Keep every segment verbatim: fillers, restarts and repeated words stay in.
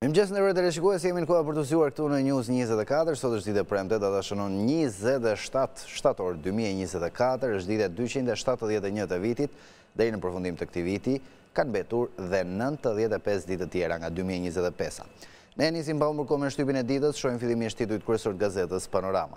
Mirëmëngjes nderuar teleshikues, jemi në kohë për të zgjuar këtu në News njëzet e katër. Sot është ditë e premte, data shënon njëzet e shtatë shtator dy mijë e njëzet e katër, është ditë e dyqind e shtatëdhjetë e një të vitit. Deri në përfundim të këtij viti kanë mbetur dhe nëntëdhjetë e pesë ditë të tjera nga dy mijë e njëzet e pesë. Ne nisim pa humbur kohë me shtypin e ditës, shohim fillimisht titujt kryesor të gazetës Panorama.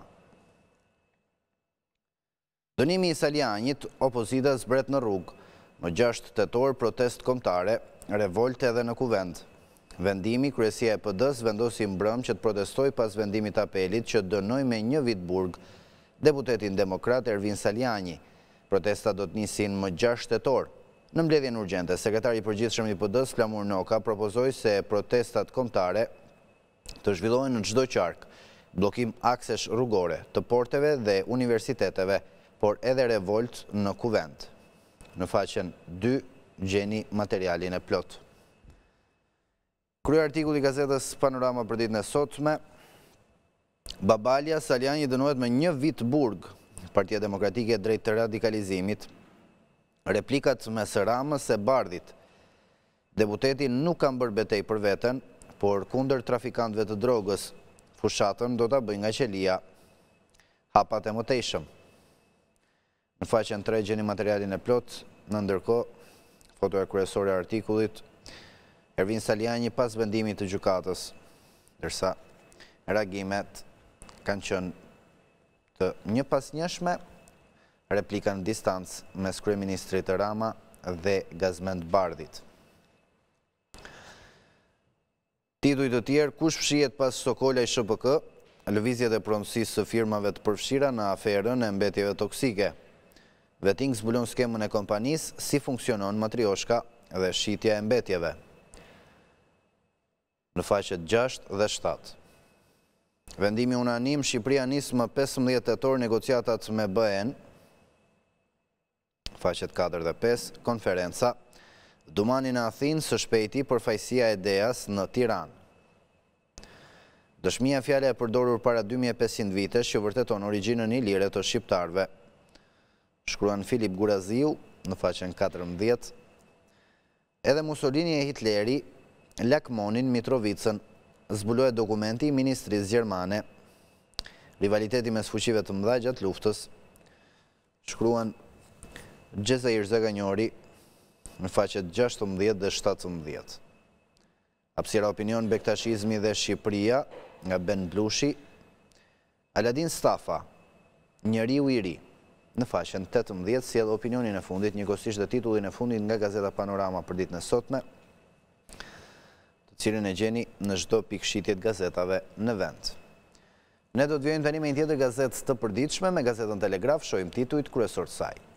Dënimi i Salianit, opozita zbret në rrugë. Më gjashtë tetor protestë kombëtare, revolte edhe në kuvend. Vendimi, kryesia e P D-s vendosi mbrëm që të protestoj pas vendimit të apelit që dënoi me një vit burg deputetin demokrat Ervin Saliani. Protesta do të nisin më gjashtë tetor. Në mbledhjen urgjente, sekretari i përgjithshëm i P D-s Flamur Noka propozoi se protestat kombëtare të zhvillohen në çdo qark, bllokim aksesh rrugore, të porteve dhe universiteteve, por edhe revolt në kuvend. Në faqen dy gjeni materialin e plot. Krye artikulli i gazetës Panorama për ditën e sotme. Babalja Saliani dënohet me një vit burg. Partia Demokratike drejt të radikalizimit. Replikat mes Ramës e Bardhit. Deputeti nuk kanë bërë betej për veten, por kundër trafikantëve të drogës. Fushatën do ta bëjë nga qelia. Hapat e mëtejshëm. Në faqen tre gjeni materialin e plot, në ndërkohë, fotoja kryesore e artikullit, Ervin Saliani pas vendimit të gjykatës, ndërsa reagimet kanë qenë të një pas njëshme, replika në distancë mes kryeministrit Rama dhe Gazmend Bardhit. Tituj të tjerë, kush fshihet pas Stokola i S P K, lëvizjet e pronësisë së firmave të përfshira në aferën e mbetjeve toksike. Veting zbulon skemën e kompanisë, si funksionon Matrioshka dhe shitja e mbetjeve. Në faqet gjashtë dhe shtatë. Vendimi unanim, Shqipëria nis më pesëmbëdhjetë tetor negociatat me B E N. Faqet katër dhe pesë, konferenca. Dumani në Athinë së shpejti për fajësia e Deas në Tiranë. Dëshmia fjala e përdorur para dy mijë e pesëqind vitesh që vërteton origjinën ilire të shqiptarëve. Shkruan Filip Guraziu në faqen katërmbëdhjetë. Edhe Mussolini e Hitleri lakmonin Mitrovicën, zbulohet dokumenti i ministrisë gjermane. Rivaliteti mes fuqive të mëdha gjatë luftës. Shkruan Gjezair Zaganjori në faqet gjashtëmbëdhjetë dhe shtatëmbëdhjetë. Hapësira opinion, Bektashizmi dhe Shqipëria nga Ben Blushi. Aladin Stafa, njeriu i ri. Në faqen tetëmbëdhjetë sjell opinionin e fundit, njëkohësisht dhe titullin e fundit nga gazeta Panorama për ditën e sotme, të cilin e gjeni në çdo pikëshitje të gazetave në vend. Ne do të vijmë tani me një tjetër gazetë të përditshme, me gazetën Telegraf, shohim titujt kryesor të saj.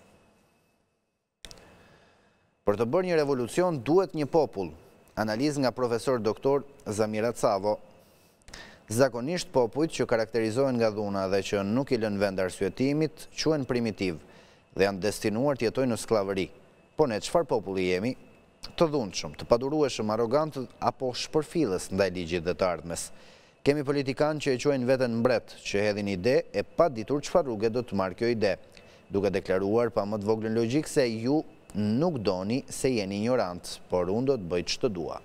Për të bërë një revolucion duhet një popull. Analizë nga profesor doktor Zamira Cavo. Zakonisht popujt që karakterizohen nga dhuna dhe që nuk i lën vend arsyetimit, quhen primitiv dhe janë destinuar të jetojnë në sklavëri. Po ne çfarë populli jemi? Të dhunshëm, të padurueshëm, arrogant apo shpërfillës ndaj ligjit dhe të ardhmes. Kemi politikanë që e quajnë veten mbret, që hedhin ide e pa ditur çfarë rruge do të marrë kjo ide, duke deklaruar pa më të voglën logjik se ju nuk doni se jeni ignorant, por unë do të bëj ç'të dua.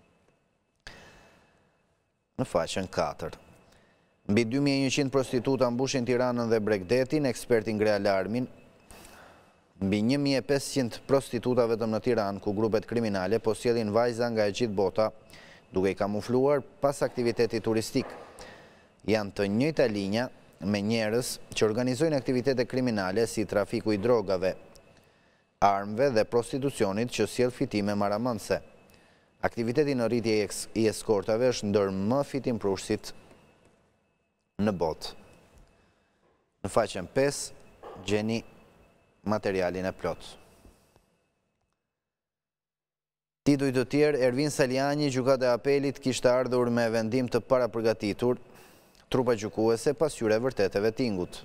Në faqen katër. Mbi dy mijë e njëqind prostituta mbushin Tiranën dhe Bregdetin, eksperti ngre alarmin. Mbi një mijë e pesëqind prostituta vetëm në Tiranë, ku grupet kriminale po sjellin vajza nga e gjithë bota, duke i kamufluar pas aktivitetit turistik. Janë të njëjta linja me njerëz që organizojnë aktivitete kriminale si trafiku i drogave, armëve dhe prostitucionit që sjell fitime maramëndse. Aktiviteti në rritje i eskortave është ndër më fitimprurësit në botë. Në faqen pesë gjeni materialin e plot. Tituj të tjerë, Ervin Saliani, gjykata e apelit kishte ardhur me vendim të parapërgatitur, trupa gjykuese pasqyre vërteteve tingut.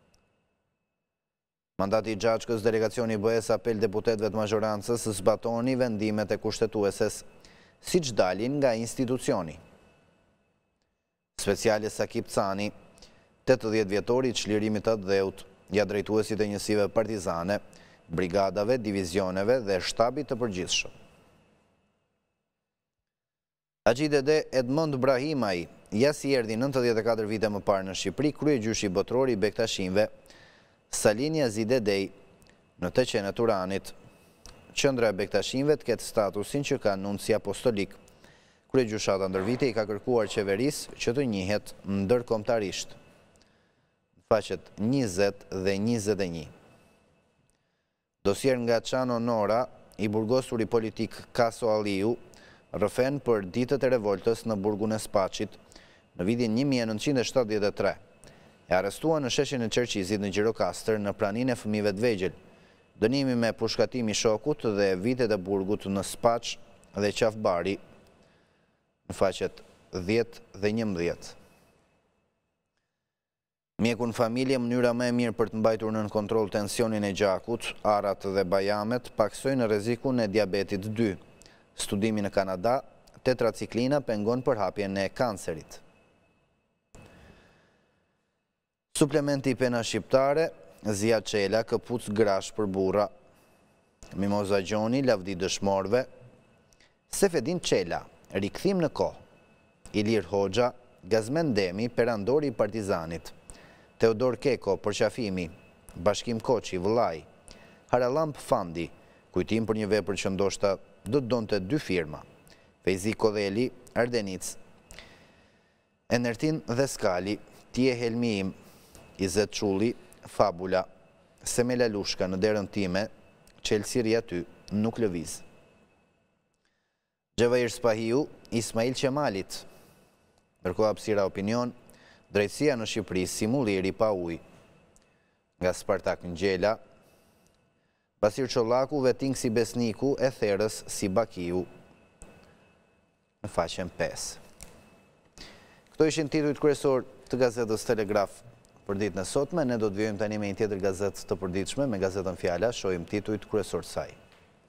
Mandati i Gjaçkës, delegacioni B E S apel deputetëve të mazhorancës zbatoni vendimet e kushtetueses, siç dalin nga institucioni. Speciale Sakip Cani, tetëdhjetë vjetori i çlirimit të dheut, ja drejtuesit e njësive partizane, brigadave, divizioneve dhe shtabit të përgjithshëm. Agjidede Edmond Brahimaj, ja si erdi nëntëdhjetë e katër vite më parë në Shqipëri, kryegjyshi botror i Bektashinve, Salinia Zidedej, në të qenë të Turanit, qendra e Bektashinve të ketë statusin që ka nunci apostolik. Kryegjyshata ndër vite i ka kërkuar qeverisë që të njihet ndërkombëtarisht. Faqet njëzet dhe njëzet e një. Dosier nga Çano Nora, i burgosur i politik Kaso Alliu, rrëfen për ditët e revoltës në burgun e Spaçit në vitin një mijë e nëntëqind e shtatëdhjetë e tre. E arrestua në sheshin e Qerqizit në Gjirokastër në praninë e fëmijëve të vegjël. Dënimi me pushkatim i shokut dhe vitet e burgut në Spaç dhe Qafbari në faqet dhjetë dhe njëmbëdhjetë. Mjekun familje, mënyra më e mirë për të mbajtur nën kontroll tensionin e gjakut, arat dhe bajamet paksojnë rrezikun e diabetit dy. Studimi në Kanada, tetraciklina pengon përhapjen e kancerit. Suplementi i pena shqiptare, Zia Çela, këpuc grash për burra. Mimoza Gjoni, lavdi dëshmorve. Sefedin Çela, rikthim në kohë. Ilir Hoxha, Gazmen Demi, perandori i Partizanit. Teodor Keko, përqafimi. Bashkim Koçi, vëllai. Haralamp Fandi, kujtim për një vepër që ndoshta do të donte dy firma. Fejzi Kodheli, Ardenic. Enertin dhe Skali, Tje Helmiim, Izet Çulli, Fabula. Semela Lushka në derën time, Çelësiri aty, nuk lëviz. Xhevair Spahiu, Ismail Qemalit. Ndërkohë hapësira opinion, drejtësia në Shqipëri si mulliri pa ujë. Nga Spartak Ngjela, Basir Çollaku, veting si besniku, e therës si bakiu. Në faqen pesë. Këto ishin titujt kryesor të gazetës Telegraf për ditën e sotme. Ne do të vijojmë tani me një tjetër gazetë të përditshme, me gazetën Fjala, shohim titujt kryesor të saj.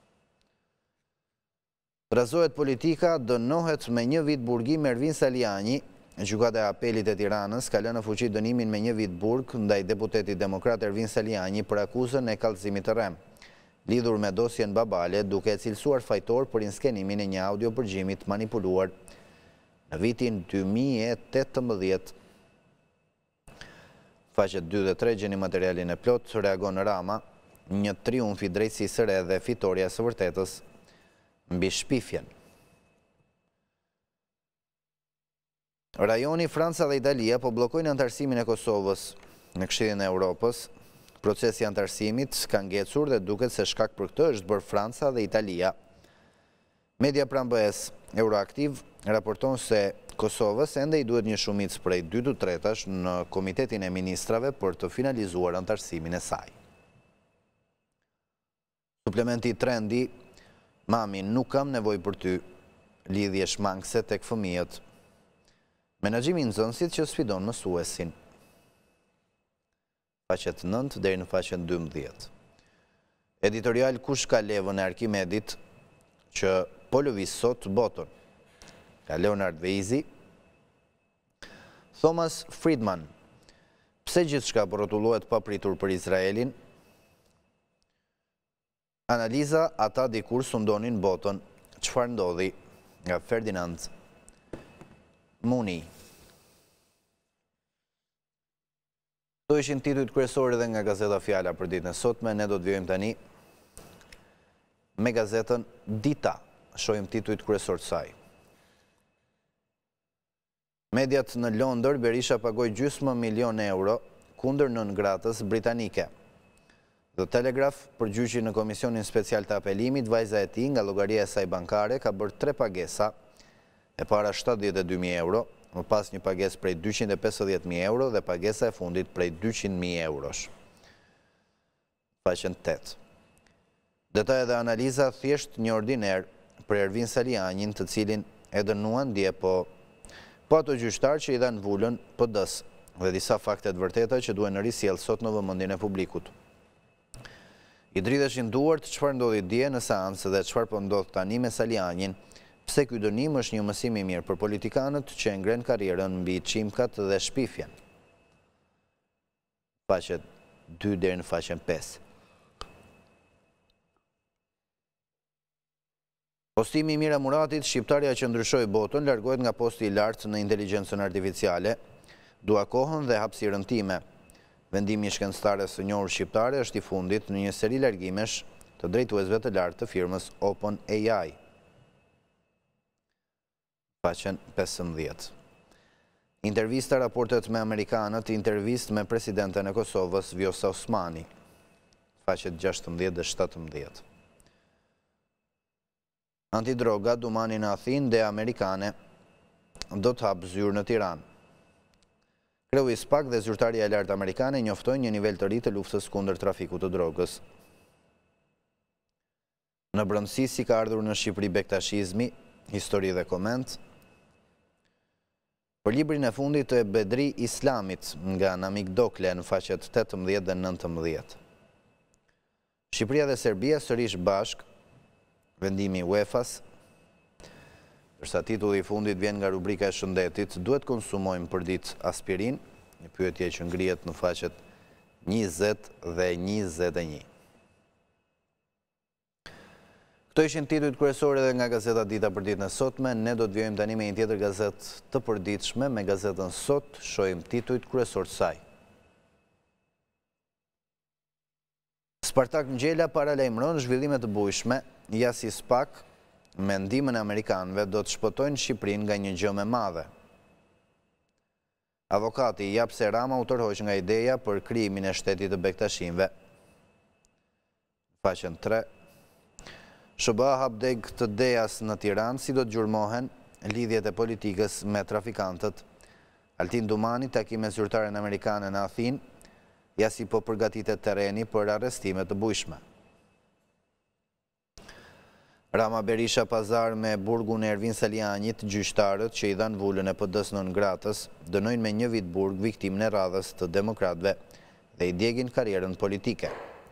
Trazohet politika, dënohet me një vit burgim Ervin Saliani. Gjykata e Apelit e Tiranës ka lënë në fuqi dënimin me një vit burg ndaj deputetit demokrat Ervin Saliani për akuzën e kallëzimit të rrem, lidhur me dosjen Babale, duke e cilësuar fajtor për inskenimin e një audio përgjimit manipuluar në vitin dy mijë e tetëmbëdhjetë. Faqet dy dhe tre gjeni materialin e plot, reagon Rama, një triumf i drejtësisë së re dhe fitoria së vërtetës mbi shpifjen. Rajoni, Franca dhe Italia po bllokojnë antarësimin e Kosovës në Këshillin e Europës. Procesi i antarësimit ka ngecur dhe duket se shkak për këtë është bërë Franca dhe Italia. Media pranë B E-s Euroaktiv raporton se Kosovës ende i duhet një shumicë prej dy të tretash në Komitetin e Ministrave për të finalizuar antarësimin e saj. Suplementi trendi, mami, nuk kam nevojë për ty, lidhje shmangëse tek fëmijët. Menaxhimi i nxënësit që sfidon mësuesin. Faqet nëntë deri në faqen dymbëdhjetë. Editorial Kush ka levën e Arkimedit që po lëviz sot botën. Ka Leonard Veizi. Thomas Friedman. Pse gjithçka po rrotullohet papritur për Izraelin? Analiza, ata dikur sundonin botën. Çfarë ndodhi? Nga Ferdinand Muni. Këto ishin titujt kryesor edhe nga gazeta Fjala për ditën e sotme. Ne do të vijojmë tani me gazetën Dita. Shohim titujt kryesor të saj. Mediat në Londër, Berisha pagoi gjysmë milion euro kundër nëngratës britanike. The Telegraph, përgjyqi në Komisionin Special të Apelimit, vajza e tij nga llogaria e saj bankare ka bërë tre pagesa, e para shtatëdhjetë e dy mijë euro, më pas një pagesë prej dyqind e pesëdhjetë mijë euro dhe pagesa e fundit prej dyqind mijë eurosh. Faqen tetë. Detaje dhe analiza, thjesht një ordiner për Ervin Salianin, të cilin e dënuan dje po po ato gjyqtar që i dhanë vulën P D-s dhe disa fakte të vërteta që duhen risjellë sot në vëmendjen e publikut. I dridheshin duart çfarë ndodhi dje në seancë dhe çfarë po ndodh tani me Salianin. Pse ky dënim është një mësim i mirë për politikanët që e ngren karrierën mbi çimkat dhe shpifjen. Faqet dy deri në faqen pesë. Postimi i Mira Muratit, shqiptarja që ndryshoi botën, largohet nga posti i lartë në inteligjencën artificiale, dua kohën dhe hapësirën time. Vendimi i shkencëtares së njohur shqiptare është i fundit në një seri largimesh të drejtuesve të lartë të firmës OpenAI. Faqen pesëmbëdhjetë. Intervista raportet me amerikanët, intervist me presidenten e Kosovës, Vjosa Osmani. Faqet gjashtëmbëdhjetë dhe shtatëmbëdhjetë. Antidroga, Dumani në Athinë dhe Amerikane do të hapë zyrë në Tiranë. Kreu i SPAK dhe zyrtarja e lartë amerikane njoftojnë një nivel të ri të luftës kundër trafikut të drogës. Në brëndësi si ka ardhur në Shqipëri bektashizmi, histori dhe koment. Për librin e fundit të Bedri Islamit nga Namik Dokle në faqet tetëmbëdhjetë dhe nëntëmbëdhjetë. Shqipëria dhe Serbia sërish bashk, vendimi UEFA-s, dërsa titulli i fundit vjen nga rubrika e shëndetit, duhet konsumojmë për ditë aspirin, një pyetje që ngrihet në faqet njëzet dhe njëzet e një. Këto ishin titujt kryesor edhe nga Gazeta Dita për ditën e sotme, ne do të vjojmë tani me një tjetër gazetë të përditshme, me Gazetën Sot, shohim titujt kryesor të saj. Spartak Ngjela paralajmëron zhvillime të bujshme, ja si SPAK me ndihmën e amerikanëve do të shpëtojnë Shqipërinë nga një gjë më e madhe. Avokati jap se Rama u tërhoq nga ideja për krijimin e shtetit të bektashimve. Faqen tre. S B A hap deg të Deas në Tiranë, si do të gjurmohen lidhjet e politikës me trafikantët. Altin Dumani, takime zyrtaren amerikane në Athinë, ja si po përgatitet terreni për arrestimet të bujshme. Rama Berisha pazar me burgun e Ervin Salianjit, gjyqtarët që i dhanë vullën e P D-s nën Gratës, dënojnë me një vit burg viktimën e radhës të demokratëve dhe i djegin karrierën politike.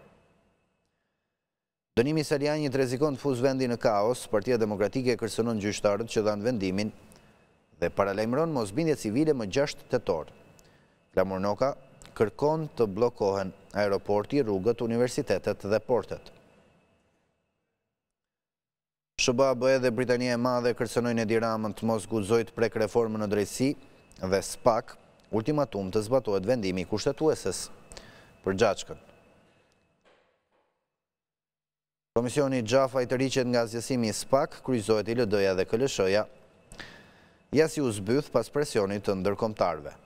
Dënimi i Salianjit rrezikon të fuzë vendin në kaos, Partia Demokratike kërcënon gjyqtarët që dhanë vendimin dhe paralajmëron mosbindje civile më gjashtë tetor. Glamur Noka kërkon të bllokohen aeroporti, rrugët, universitetet dhe portet. S B A B E dhe Britania e Madhe kërcënojnë Edi Ramën të mos guxojë të prek reformën në drejtësi dhe SPAK ultimatum të zbatohet vendimi i kushtetueses për Gjaçkën. Komisioni Xhafaj të riqet nga zgjesimi i SPAK, kryqëzohet I L D-ja dhe K L S-ja, ja si u zbyth pas presionit të ndërkombëtarëve.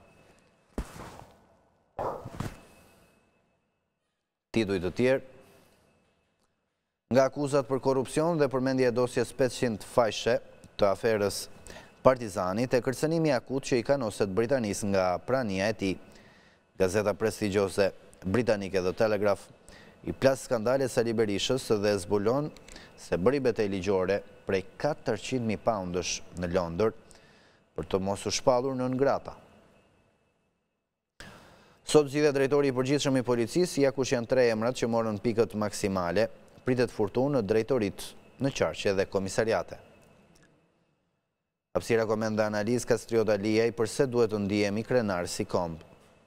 Titujt të tjerë. Nga akuzat për korupcion dhe përmendje e dosjes pesëqind fajshe të aferës Partizanit e kërcënimi akut që I kanoset Britanis nga prania e tij. Gazeta prestigjose britanike The Telegraph I plas skandale Sali Berishës dhe zbulon se bëri betej ligjore prej katërqind mijë poundësh në Londër për të mos u shpallur nën Grata. Sot zgjidhet drejtori I përgjithshëm I policisë, ja kush janë tre emrat që morën pikët maksimale. Pritet furtunë në drejtorit në qarqe dhe komisariate. Hapësira komenda analiz Kastriota Liaj përse duhet të ndihemi krenar si komb.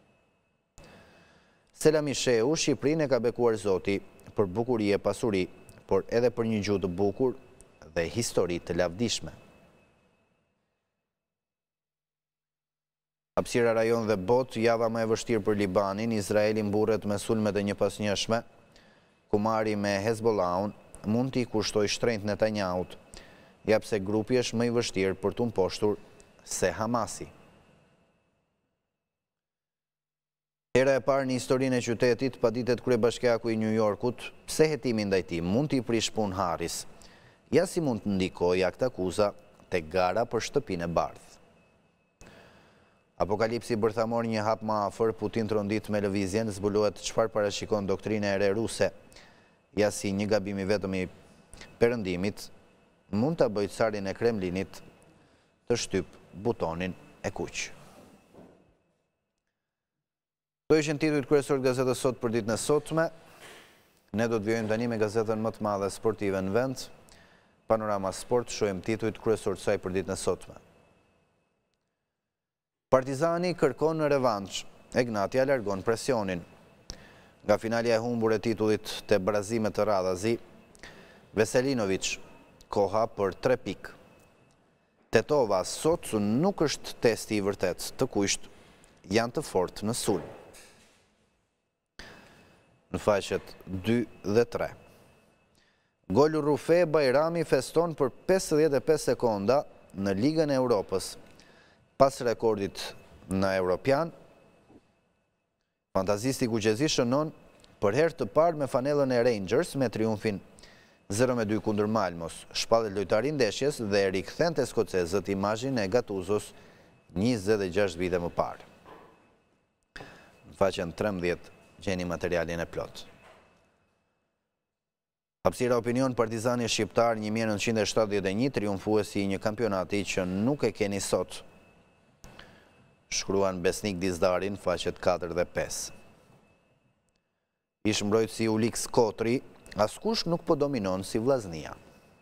Selami Sheu, Shqipërinë e ka bekuar Zoti për bukuri e pasuri, por edhe për një gjuhë të bukur dhe histori të lavdishme. Hapësira rajon dhe bot, java më e vështirë për Libanin, Izraeli mburret me sulmet e një pasnjëshme, Kumari me Hezbollahun mund t'i kushtoj shtrenjtë Netanjahut, japse grupi është më I vështirë për t'u mposhtur se Hamasi. Hera e parë në historinë e qytetit, paditet kryebashkiaku I New Yorkut, pse hetimi ndaj tij mund t'i prish punë Harris, ja si mund të ndikojë akt akuza tek gara për shtëpinë e bardhë. Apokalipsi bërthamor një hap më afër, Putin trondit me lëvizjen, zbulohet çfarë parashikon doktrina e re ruse. Ja si një gabim I vetëm I perëndimit mund ta bëjë carin e Kremlinit të shtyp butonin e kuq. Këto ishin titujt kryesor të gazetës Sot për ditën e sotme. Ne do të vjojmë tani me gazetën më të madhe sportive në vend. Panorama Sport, shohim titujt kryesor të saj për ditën e sotme. Partizani kërkon në revanç, Egnatia largon presionin. Nga finalja e humbur e titullit të Brazimet të Radhazi, Veselinović koha për tre pikë. Tetova sot nuk është testi i vërtet të kujt janë të fortë në sulm. Në faqet dy dhe tre. Gol Rufe Bajrami feston për pesëdhjetë e pesë sekonda në Ligën e Europës. Pas rekordit në Europian, fantazisti kuqezi shënon për herë të parë me fanellën e Rangers me triumfin zero me dy kundër Malmos. Shpallet lojtari ndeshjes dhe rikthente skocezët imazhin e Gattusos njëzet e gjashtë vite më parë. Në faqen trembëdhjetë gjeni materialin e plot. Hapësira Opinion, Partizani shqiptar një mijë e nëntëqind e shtatëdhjetë e një, triumfuesi i një kampionati që nuk e keni sot. Shkruan Besnik Dizdarin, faqet katër dhe pesë. Ish mbrojtësi Ulix Kotri, askush nuk po dominon si Vllaznia.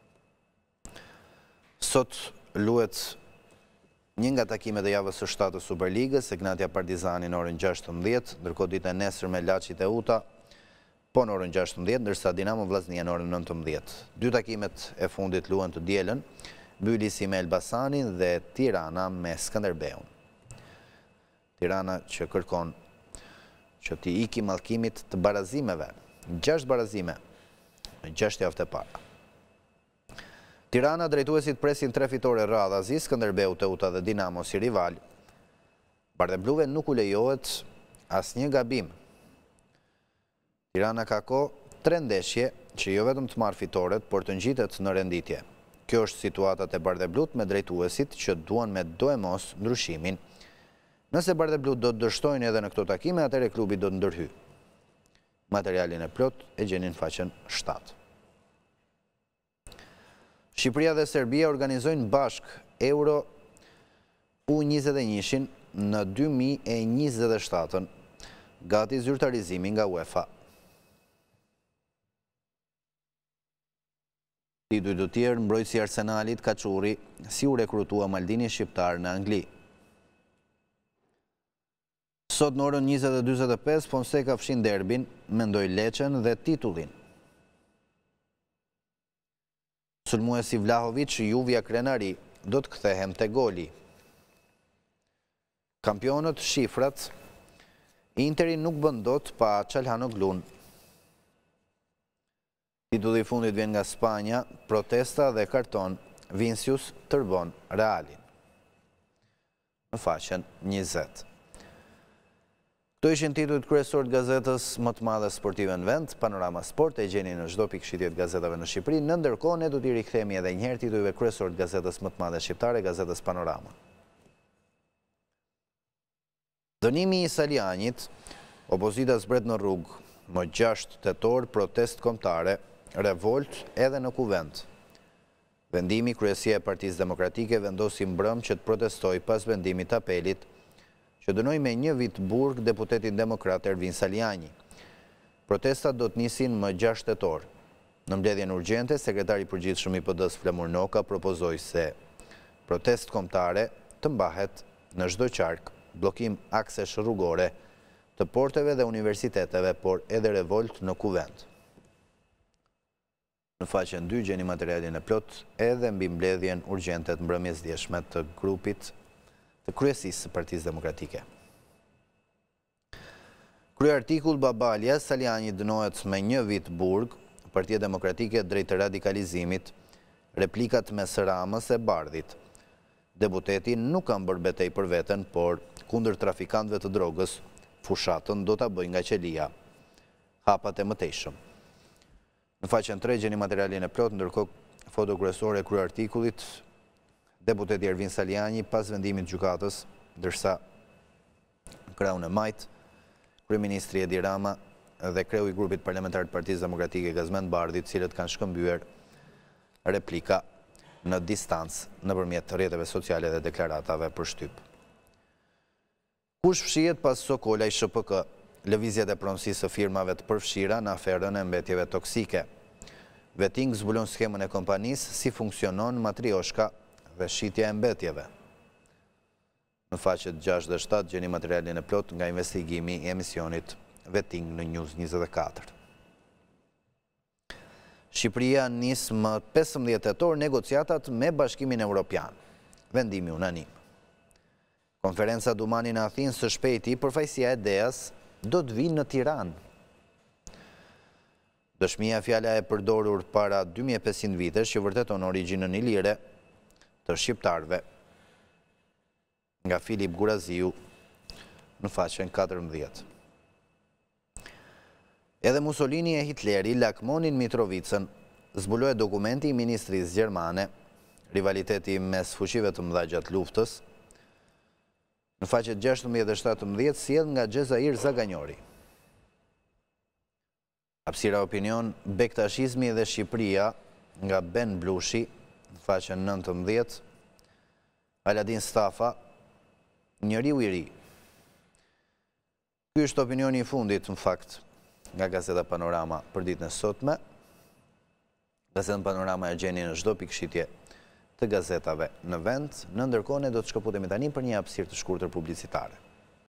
Sot luhet një nga takimet e javës së shtatë të Superligës, Egnatia Partizani në orën gjashtëmbëdhjetë, ndërkohë ditën e nesër me Laçi Teuta, po në orën gjashtëmbëdhjetë, ndërsa Dinamo Vllaznia në orën nëntëmbëdhjetë. Dy takimet e fundit luhen të dielën, Bylisi me Elbasanin dhe Tirana me Skënderbeun. Tirana që kërkon që t'i iki mallkimit të barazimeve, gjashtë barazime, në gjashtë javë të para. Tirana drejtuesit presin tre fitore radhazi, Skënderbeu, Teuta dhe Dinamo si rival. Bardhebluve nuk u lejohet asnjë gabim. Tirana ka kohë tre ndeshje që jo vetëm të marrë fitoret, por të ngjitet në renditje. Kjo është situatat e Bardheblut me drejtuesit që duan me do e mos ndryshimin. Nëse Bardheblut do të dështojnë edhe në këto takime, atëre klubi do të ndërhy. Materialin e plot e gjenin faqen shtatë. Shqipëria dhe Serbia organizojnë bashk Euro U njëzet e një-shin në dy mijë e njëzet e shtatën, gati zyrtarizimi nga UEFA. Tituj të tjerë, mbrojtësi Arsenalit Kaçuri si u rekrutua Maldini shqiptar në Angli. Sot në orën njëzet e dyzet e pesë, Fonseca fshin derbin, mendoj Lecën dhe titullin. Sulmuesi Vlahovic, Juvia Krenari, do të kthehem te goli. Kampionët shifrat, Interi nuk bën dot pa Çalhanoglun. Titulli i fundit vjen nga Spanja, protesta dhe karton, Vincius tërbon Realin. Në faqen njëzet. Këto ishin titujt kryesor të gazetës më të madhe sportive në vend, Panorama Sport e gjeni në çdo pikëshitje të gazetave në Shqipëri. Në ndërkohë ne do t'i rikthehemi edhe një herë titujve kryesor të gazetës më të madhe shqiptare, gazetës Panorama. Dënimi i Salianit, opozita zbret në rrugë, më gjashtë tetor, protest kombëtare, revolt edhe në kuvent. Vendimi, kryesia e Partisë Demokratike vendosi mbrëm që të protestoj pas vendimit të apelit, që dënoi me një vit burg deputetin demokrat Ervin Saliani. Protestat do të nisin më gjashtë tetor. Në mbledhjen urgjente, sekretari i përgjithshëm i P D-s Flamur Noka propozoi se protest kombëtare të mbahet në çdo qark, bllokim aksesh rrugore të porteve dhe universiteteve, por edhe revolt në kuvent. Në faqen dy gjeni materialin e plot edhe mbi mbledhjen urgjente të mbrëmjes djeshme të grupit të kryesisë së Partisë Demokratike. Krye artikull Babalja, Saliani dënohet me një vit burg, Partia Demokratike drejt radikalizimit, replikat mes Ramës e Bardhit. Deputeti nuk ka bërë betej për veten, por kundër trafikantëve të drogës, fushatën do ta bëjë nga qelia. Hapat e mëtejshëm. Në faqen tre gjeni materialin e plot, ndërkohë foto kryesore e krye artikullit, deputeti Ervin Saliani pas vendimit gjykatës, ndërsa kraun e majt, kryeministri Edi Rama dhe kreu i grupit parlamentar të Partisë Demokratike Gazmend Bardhi, cilët kanë shkëmbyer replika në distancë nëpërmjet rrjeteve sociale dhe deklaratave për shtyp. Kush fshihet pas Sokola i S P K? Lëvizjet e pronësisë së firmave të përfshira në aferën e mbetjeve toksike. Veting zbulon skemën e kompanisë, si funksionon matrioshka dhe shitja e mbetjeve. Në faqet gjashtë dhe shtatë gjeni materialin e plot nga investigimi i emisionit Veting në News njëzet e katër. Shqipëria nisë më pesëmbëdhjetë tetor negociatat me Bashkimin Evropian. Vendimi unanim. Konferenca Dumani në Athinë së shpejti përfaqësia e D E A-s do të vinë në Tiranë. Dëshmia fjala e përdorur para dy mijë e pesëqind vitesh që vërteton origjinën ilire të shqiptarëve. Nga Filip Guraziu në faqen katërmbëdhjetë. Edhe Mussolini e Hitleri lakmonin Mitrovicën, zbuloi dokumenti i ministrisë gjermane, rivaliteti mes fuqive të mëdha gjatë luftës. Në faqet gjashtëmbëdhjetë dhe shtatëmbëdhjetë sjell nga Xhezair Zaganjori. Hapësira opinion, Bektashizmi dhe Shqipëria nga Ben Blushi, në faqen nëntëmbëdhjetë. Aladin Stafa, Njeriu i ri. Ky është opinioni i fundit në fakt nga Gazeta Panorama për ditën e sotme. Gazetën Panorama e gjeni në çdo pikëshitje të gazetave në vend. Në ndërkohë ne do të shkëputemi tani për një hapësirë të shkurtër publicitare.